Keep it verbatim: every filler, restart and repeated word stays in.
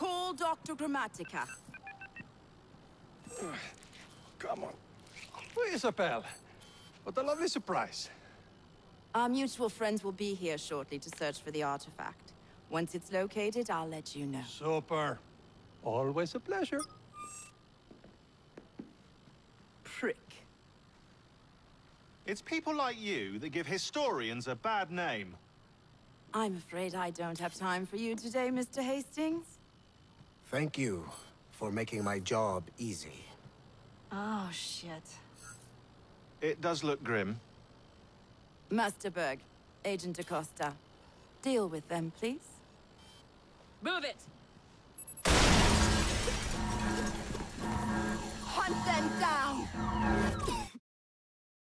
Call Doctor Grammatica. Come on. Isabel. What a lovely surprise. Our mutual friends will be here shortly to search for the artifact. Once it's located, I'll let you know. Super. Always a pleasure. Prick. It's people like you that give historians a bad name. I'm afraid I don't have time for you today, Mister Hastings. Thank you for making my job easy. Oh, shit. It does look grim. Master Berg, Agent Acosta. Deal with them, please. Move it! Hunt them down!